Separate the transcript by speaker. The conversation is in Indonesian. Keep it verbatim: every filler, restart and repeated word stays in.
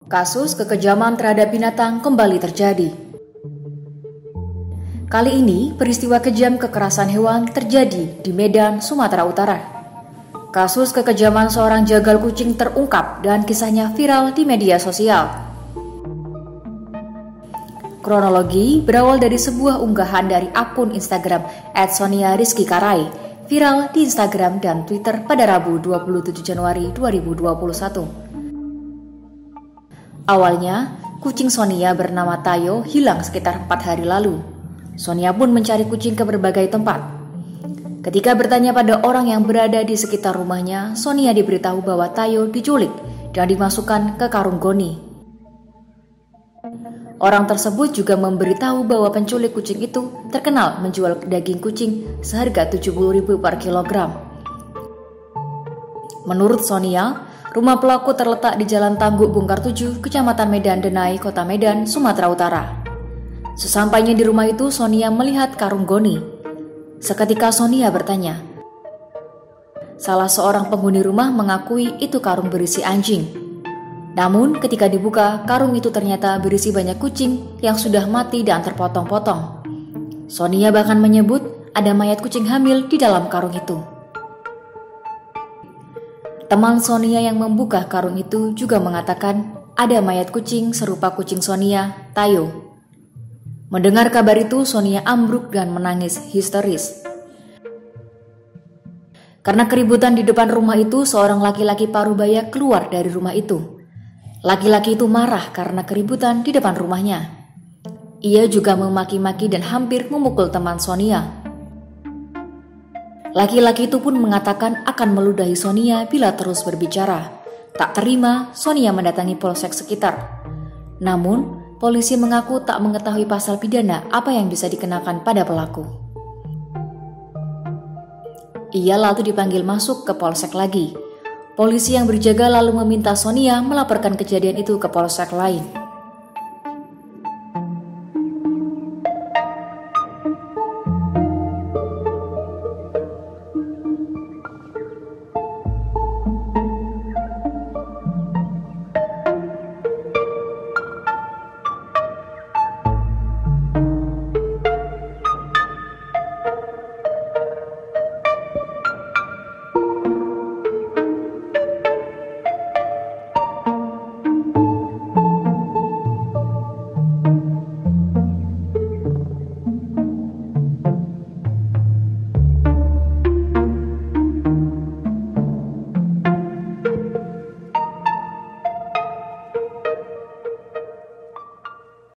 Speaker 1: Kasus kekejaman terhadap binatang kembali terjadi. Kali ini, peristiwa kejam kekerasan hewan terjadi di Medan, Sumatera Utara. Kasus kekejaman seorang jagal kucing terungkap dan kisahnya viral di media sosial. Kronologi berawal dari sebuah unggahan dari akun Instagram et sonia rizky karai, viral di Instagram dan Twitter pada Rabu dua puluh tujuh Januari dua ribu dua puluh satu. Awalnya, kucing Sonia bernama Tayo hilang sekitar empat hari lalu. Sonia pun mencari kucing ke berbagai tempat. Ketika bertanya pada orang yang berada di sekitar rumahnya, Sonia diberitahu bahwa Tayo diculik dan dimasukkan ke karung goni. Orang tersebut juga memberitahu bahwa penculik kucing itu terkenal menjual daging kucing seharga tujuh puluh ribu per kilogram. Menurut Sonia, rumah pelaku terletak di Jalan Tangguk Bungkar tujuh, Kecamatan Medan Denai, Kota Medan, Sumatera Utara. Sesampainya di rumah itu, Sonia melihat karung goni. Seketika Sonia bertanya. Salah seorang penghuni rumah mengakui itu karung berisi anjing. Namun ketika dibuka, karung itu ternyata berisi banyak kucing yang sudah mati dan terpotong-potong. Sonia bahkan menyebut ada mayat kucing hamil di dalam karung itu. Teman Sonia yang membuka karung itu juga mengatakan ada mayat kucing serupa kucing Sonia, Tayo. Mendengar kabar itu, Sonia ambruk dan menangis histeris. Karena keributan di depan rumah itu, seorang laki-laki parubaya keluar dari rumah itu. Laki-laki itu marah karena keributan di depan rumahnya. Ia juga memaki-maki dan hampir memukul teman Sonia. Laki-laki itu pun mengatakan akan meludahi Sonia bila terus berbicara. Tak terima, Sonia mendatangi polsek sekitar. Namun, polisi mengaku tak mengetahui pasal pidana apa yang bisa dikenakan pada pelaku. Ia lalu dipanggil masuk ke polsek lagi. Polisi yang berjaga lalu meminta Sonia melaporkan kejadian itu ke polsek lain.